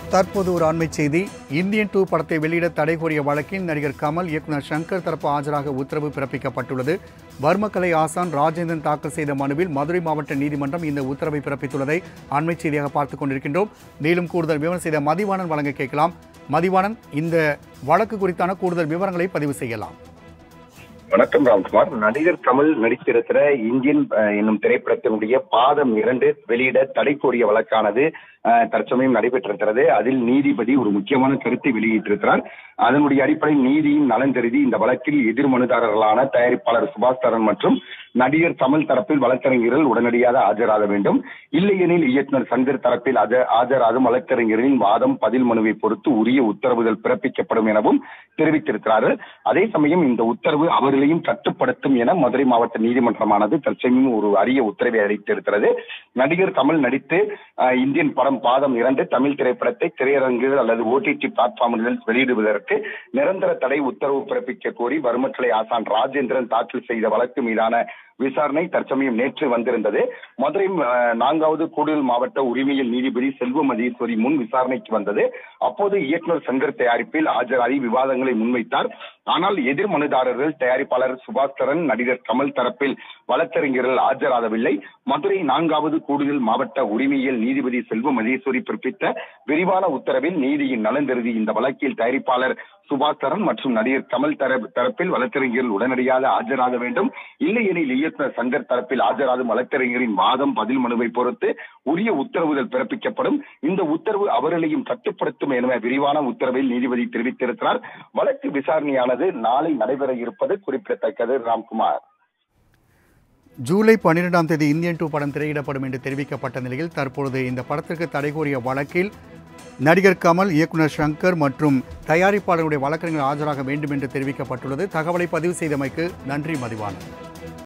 தற்போது ஒரு அண்மைச் செய்தி. இந்தியன் 2 படத்தை வெளியிட தடை கோரிய வழக்கில் நடிகர் கமல், இயக்குனர் ஷங்கர் தரப்பு ஆஜராக உத்தரவு பிறப்பிக்கப்பட்டுள்ளது. வர்மக்கலை ஆசான் ராஜேந்திரன் தாக்கல் செய்த மனுவில் மதுரை மாவட்ட நீதிமன்றம் இந்த உத்தரவை பிறப்பித்துள்ளதை அண்மைச் செய்தியாக பார்த்துக் கொண்டிருக்கின்றோம். மேலும் கூடுதல் விவரம் செய்த மதிவாணன் வழங்க கேட்கலாம். மதிவாணன், இந்த வழக்கு குறித்தான கூடுதல் விவரங்களை பதிவு செய்யலாம். வணக்கம் ராம்குமார். நடிகர் கமல் நடித்திருக்கிற இந்தியன் என்னும் திரைப்படத்தினுடைய பாதம் 2 வெளியிட தடை கோரிய வழக்கானது தற்சமயம் நடைபெற்றிருக்கிறது. அதில் நீதிபதி ஒரு முக்கியமான கருத்தை வெளியிட்டிருக்கிறார். அதனுடைய அடிப்படையில் நீதியின் நலன் கருதி இந்த வழக்கில் எதிர் மனுதாரர்களான தயாரிப்பாளர் சுபாஷ் சரண் மற்றும் நடிகர் கமல் தரப்பில் வழக்கறிஞர்கள் உடனடியாக ஆஜராக வேண்டும். இல்லையெனில் இயக்குனர் சங்கர் தரப்பில் ஆஜராகும் வழக்கறிஞர்களின் வாதம் பதில் மனுவை பொறுத்து உரிய உத்தரவுகள் பிறப்பிக்கப்படும் எனவும் தெரிவித்திருக்கிறார்கள். அதே சமயம் இந்த உத்தரவு அவர்களையும் கட்டுப்படுத்தும் என மதுரை மாவட்ட நீதிமன்றமானது தற்சமயம் ஒரு அரிய உத்தரவை அளித்திருக்கிறது. நடிகர் கமல் நடித்து இந்தியன் படம் பாதம் 2 தமிழ் திரைப்படத்தை திரையரங்குகள் அல்லது OTT பிளாட்பார்ம்களில் வெளியிடுவதற்கு நிரந்தர தடை உத்தரவு பிறப்பிக்க கோரி வர்மக்கலை ஆசான் ராஜேந்திரன் தாக்கல் செய்த வழக்கு மீதான விசாரணை தற்சமயம் நேற்று வந்திருந்தது. மதுரை 4வது கூடுதல் மாவட்ட உரிமையியல் நீதிபதி செல்வ மதீஸ்வரி முன் விசாரணைக்கு வந்தது. அப்போது இயக்குனர் சங்கர் தயாரிப்பில் ஆஜராகி விவாதங்களை முன்வைத்தார். ஆனால் எதிர் மனுதாரர்கள் தயாரிப்பாளர் சுபாஷ் சரண், நடிகர் கமல் தரப்பில் வழக்கறிஞர்கள் ஆஜராகவில்லை. மதுரை 4வது கூடுதல் மாவட்ட உரிமையியல் நீதிபதி செல்வ மதீஸ்வரி பிறப்பித்த விரிவான உத்தரவில் நீதியின் நலன் கருதி இந்த வழக்கில் தயாரிப்பாளர் சுபாஷ் சரண் மற்றும் நடிகர் கமல் தரப்பில் வழக்கறிஞர்கள் உடனடியாக ஆஜராக வேண்டும். இல்லையெனில் இயக்குனர் சங்கர் தரப்பில் ஆஜராகும் வழக்கறிஞரின் வாதம் பதில் மனுவை பொறுத்து உரிய உத்தரவுகள் பிறப்பிக்கப்படும். இந்த உத்தரவு அவர்களையும் கட்டுப்படுத்தும் என விரிவான உத்தரவில் நீதிபதி தெரிவித்திருக்கிறார். வழக்கு விசாரணையானது நாளை நடைபெற இருப்பது குறிப்பிடத்தக்கது. ராம்குமார், ஜூலை 12ஆம் தேதி இந்தியன் 2 படம் திரையிடப்படும் என்று தெரிவிக்கப்பட்ட நிலையில் தற்பொழுது இந்த படத்திற்கு தடை கோரிய வழக்கில் நடிகர் கமல், இயக்குனர் ஷங்கர் மற்றும் தயாரிப்பாளருடைய வழக்கறிஞர்கள் ஆஜராக வேண்டும் என்று தெரிவிக்கப்பட்டுள்ளது. தகவலை பதிவு செய்தமைக்கு நன்றி மதிவாணன்.